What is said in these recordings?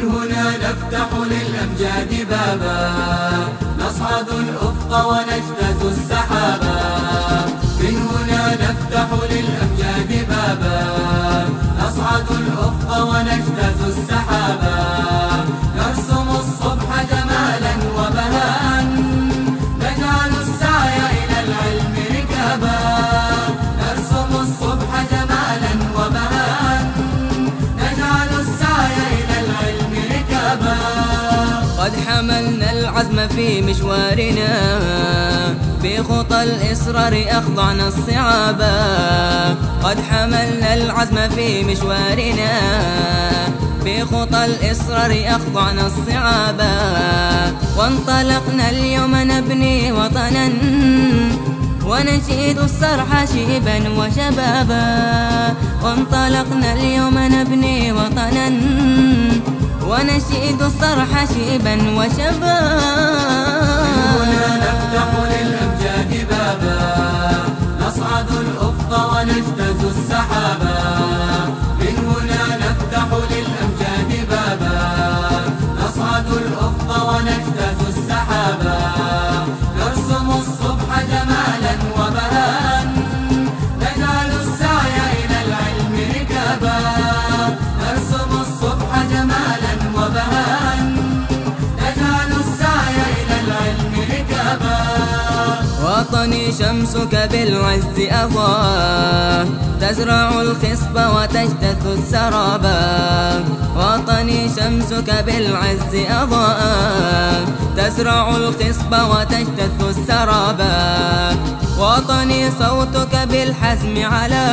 من هنا نفتح للأمجاد بابا، نصعد الأفق ونجتاز السحابا. من هنا نفتح للأمجاد بابا، نصعد الأفق ونجتاز السحابا. نرسم الصبح جمالا وبهاء، نجعل السعي إلى العلم ركابا. نرسم الصبح جمالا وبهاء، نجعل السعي إلى العلم ركابا. قد حملنا العزم في مشوارنا، بخطى الإصرار أخضعنا الصعابا. قد حملنا العزم في مشوارنا، بخطى الإصرار أخضعنا الصعابا. وانطلقنا اليوم نبني وطنا، ونشيد الصرح شيبا وشبابا. وانطلقنا اليوم نبني وطنا، ونشيد الصرح شيبا وشبابا. من هنا نفتح للأمجاد بابا، نصعد الأفق ونجتاز السحابا. من هنا نفتح للأمجاد بابا، نصعد الأفق ونجتاز السحابا. نرسم الصبح جمالا وبهاء، نجعل السعي إلى العلم ركابا. نرسم الصبح جمالا وبهاء، نجعل السعي إلى العلم ركابا. وطني شمسك بالعز أضاء، تزرع الخصب وتجتث السرابا. وطني شمسك بالعز أضاء، تزرع الخصب وتجتث السرابا. وطني صوتك بالحزم على،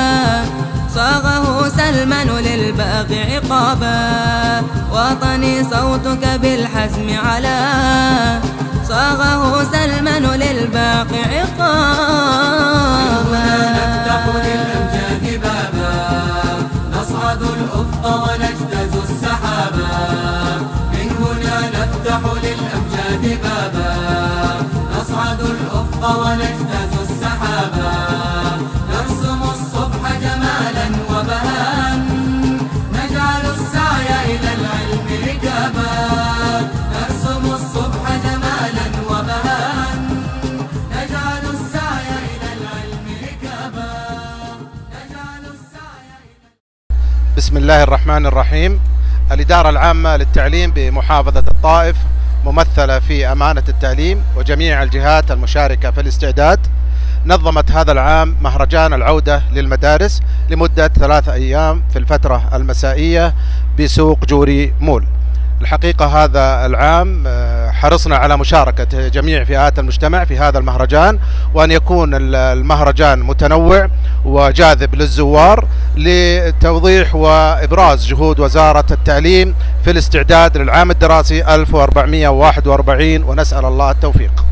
صاغه سلما للباغي عقابا. وطني صوتك بالحزم على، صاغه سلما للباقي عقابا. نفتح للأمجاد بابا، نصعد الأفق ونجتاز السحابا. من هنا نفتح للأمجاد بابا، نصعد الأفق ونجتاز السحابا. نرسم الصبح جمالا وبهاء، نجعل السعي إلى العلم ركابا. نرسم الصبح جمالا وبهاء، نجعل السعي إلى العلم ركابا. نجعل السعي إلى بسم الله الرحمن الرحيم. الإدارة العامة للتعليم بمحافظة الطائف ممثلة في أمانة التعليم وجميع الجهات المشاركة في الاستعداد نظمت هذا العام مهرجان العودة للمدارس لمدة 3 أيام في الفترة المسائية بسوق جوري مول. الحقيقة هذا العام حرصنا على مشاركة جميع فئات المجتمع في هذا المهرجان، وأن يكون المهرجان متنوع وجاذب للزوار لتوضيح وإبراز جهود وزارة التعليم في الاستعداد للعام الدراسي 1441، ونسأل الله التوفيق.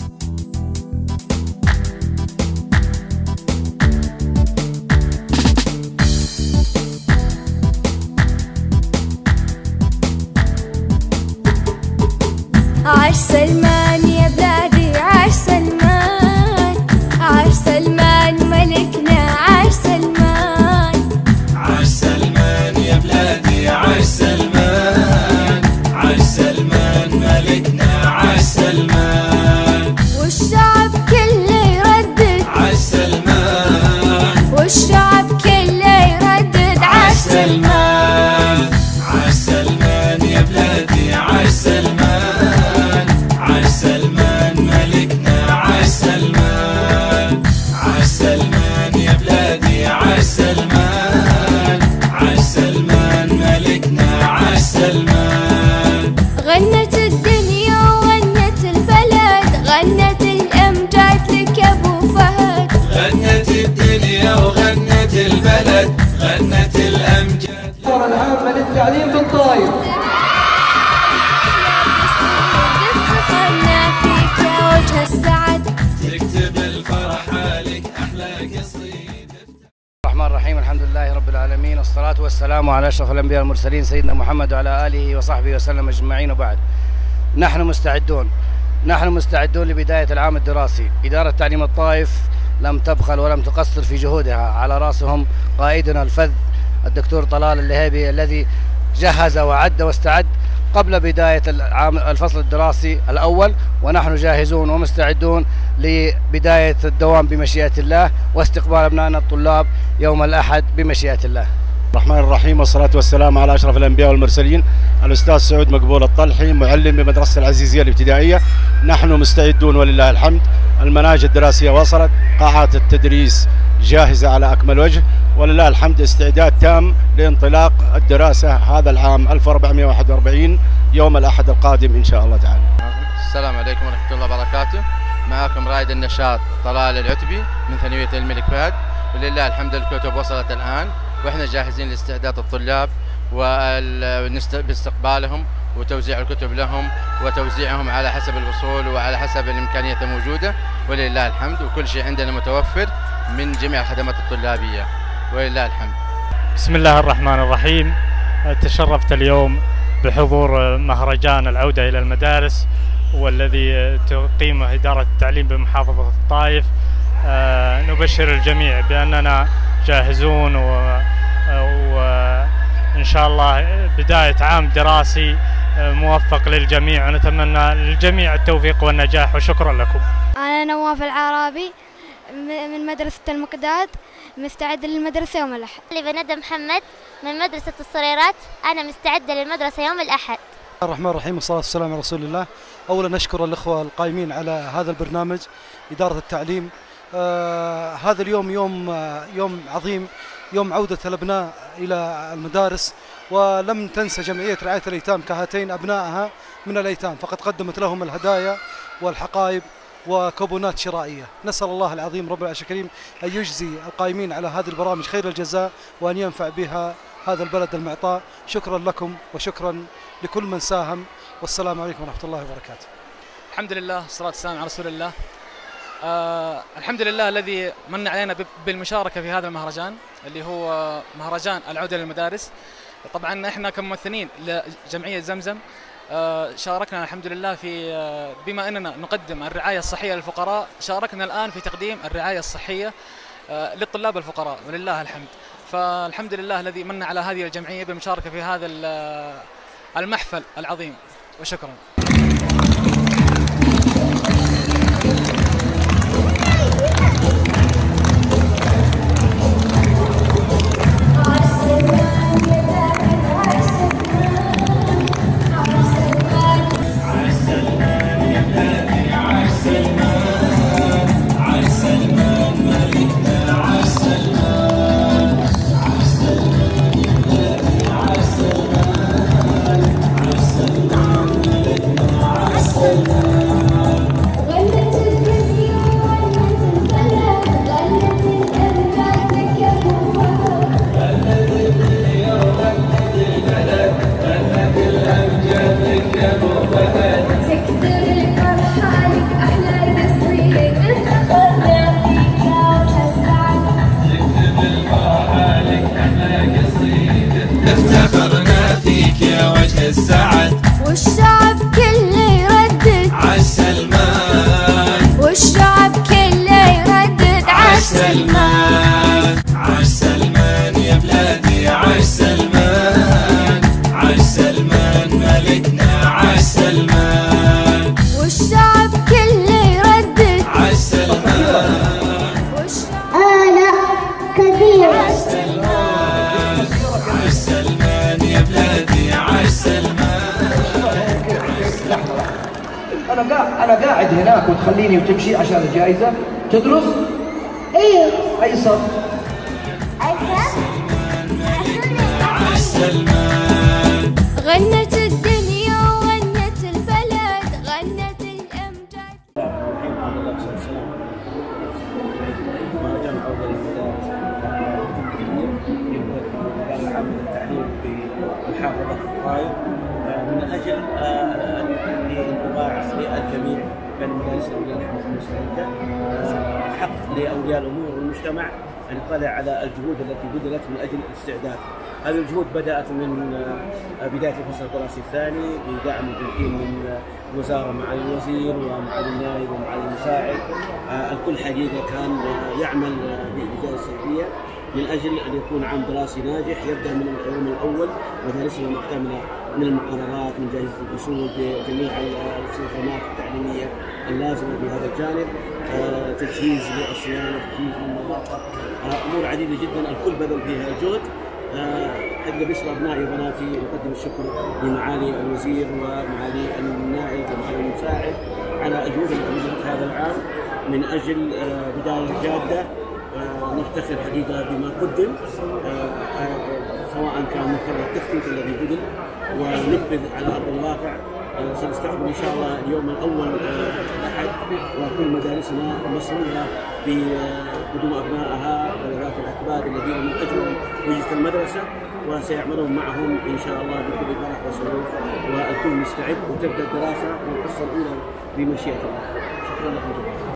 عاش سلمان يا بلادي، عاش سلمان، عاش سلمان ملكنا، عاش سلمان. عاش سلمان يا بلادي، عاش سلمان، عاش سلمان ملكنا، عاش سلمان. والشعب كله يردد عاش سلمان، والشعب كله يردد عاش سلمان. عاش سلمان يا بلادي، عاش سلمان، عاش سلمان ملكنا، عاش سلمان. عاش سلمان يا بلادي، عاش سلمان، عاش سلمان ملكنا، عاش سلمان. غنت الدنيا وغنت البلد، غنت الأمجاد لك أبو فهد. غنت الدنيا وغنت البلد، غنت الأمجاد. الإدارة العامة للتعليم في الطائف افتخرنا فيك يا وجه السعد، تكتب الفرح لك أحلى قصيدة. الرحمن الرحيم. الحمد لله رب العالمين، والصلاة والسلام على أشرف الأنبياء والمرسلين سيدنا محمد وعلى آله وصحبه وسلم أجمعين، وبعد. نحن مستعدون لبداية العام الدراسي. إدارة تعليم الطائف لم تبخل ولم تقصر في جهودها، على رأسهم قائدنا الفذ الدكتور طلال اللهيبي الذي جهز وعد واستعد قبل بداية الفصل الدراسي الأول، ونحن جاهزون ومستعدون لبداية الدوام بمشيئة الله واستقبال أبنائنا الطلاب يوم الأحد بمشيئة الله. الرحمن الرحيم، والصلاة والسلام على أشرف الأنبياء والمرسلين، الأستاذ سعود مقبول الطلحي، معلم بمدرسة العزيزية الابتدائية. نحن مستعدون ولله الحمد، المناهج الدراسية وصلت، قاعات التدريس جاهزة على أكمل وجه، ولله الحمد استعداد تام لانطلاق الدراسة هذا العام 1441 يوم الأحد القادم إن شاء الله تعالى. السلام عليكم ورحمة الله وبركاته. معكم رائد النشاط طلال العتبي من ثانوية الملك فهد، ولله الحمد الكتب وصلت الآن، واحنا جاهزين لاستعداد الطلاب باستقبالهم وتوزيع الكتب لهم وتوزيعهم على حسب الوصول وعلى حسب الإمكانيات الموجودة، ولله الحمد، وكل شيء عندنا متوفر من جميع الخدمات الطلابية ولله الحمد. بسم الله الرحمن الرحيم. تشرفت اليوم بحضور مهرجان العودة إلى المدارس، والذي تقيمه إدارة التعليم بمحافظة الطائف. نبشر الجميع بأننا جاهزون وإن شاء الله بداية عام دراسي موفق للجميع، ونتمنى للجميع التوفيق والنجاح، وشكرا لكم. أنا نواف العرابي من مدرسة المقداد، مستعدة للمدرسة يوم الأحد. ندى محمد من مدرسة الصريرات، أنا مستعدة للمدرسة يوم الأحد. الرحمن الرحيم، والصلاة والسلام على رسول الله. أولا نشكر الأخوة القائمين على هذا البرنامج، إدارة التعليم. هذا اليوم يوم عظيم، يوم عودة الأبناء إلى المدارس، ولم تنسى جمعية رعاية الأيتام كهاتين أبنائها من الأيتام، فقد قدمت لهم الهدايا والحقائب وكوبونات شرائية. نسأل الله العظيم رب العرش الكريم أن يجزي القائمين على هذه البرامج خير الجزاء، وأن ينفع بها هذا البلد المعطاء. شكرا لكم وشكرا لكل من ساهم، والسلام عليكم ورحمة الله وبركاته. الحمد لله والصلاة والسلام على رسول الله. الحمد لله الذي من علينا بالمشاركة في هذا المهرجان اللي هو مهرجان العودة للمدارس. طبعا احنا كممثلين لجمعية زمزم شاركنا الحمد لله في بما اننا نقدم الرعاية الصحية للفقراء، شاركنا الآن في تقديم الرعاية الصحية للطلاب الفقراء ولله الحمد. فالحمد لله الذي من على هذه الجمعية بالمشاركة في هذا المحفل العظيم، وشكرا. افتخرنا فيك يا وجه السعد، والشعب كله يردد عالسلمان، والشعب كله يردد عالسلمان، عالسلمان يا بلادي، عالسلمان، عالسلمان ملكنا، عالسلمان، والشعب كله يردد عالسلمان، آلاء كثيرة، عالسلمان يا بلادي، عالسلمان. أنا قاعد هناك وتخليني وتمشي عشان الجائزة. تدرس؟ إيه. أي صف؟ عالسلمان. غنت الدنيا وغنت البلد، غنت الأمجاد. مهرجان العودة للمدارس كبير يبدأ العام للتعليم بمحافظة الطائف من أجل الانطباع للجميع بأن المدارس المستعدة حق لأولياء الأمور والمجتمع أن يطلع على الجهود التي بذلت من أجل الاستعداد. هذه الجهود بدأت من بداية الفصل الدراسي الثاني بدعم وتمكين من الوزارة مع الوزير ومع النائب ومع المساعد. الكل حقيقة كان يعمل بجهة سلبية من أجل أن يكون عام دراسي ناجح يبدأ من اليوم الأول مدارسنا محكمة من المقررات من جائزة الفصول بجميع الاستلزامات التعليمية اللازمة بهذا الجانب، تجهيز للصيانة، تجهيز للنظافة، أمور عديدة جدا الكل بذل فيها جهد. حتى باسم أبنائي وبناتي أقدم الشكر لمعالي الوزير ومعالي النائب ومعالي المساعد على الجهود التي بذلت هذا العام من أجل بداية جادة. نفتخر حقيقة بما قدم سواء كان من خلال التخطيط الذي بدل وننفذ على أرض الواقع. سنستقبل إن شاء الله اليوم الأول الأحد وكل مدارسنا مسؤولة بقدوم أبنائها وذوات الأكباد الذين من أجلهم وجدت المدرسة، وسيعملون معهم إن شاء الله بكل فرح وسرور، والكل مستعد وتبدأ الدراسة والقصة الأولى بمشيئة الله. شكرا لكم جميعا.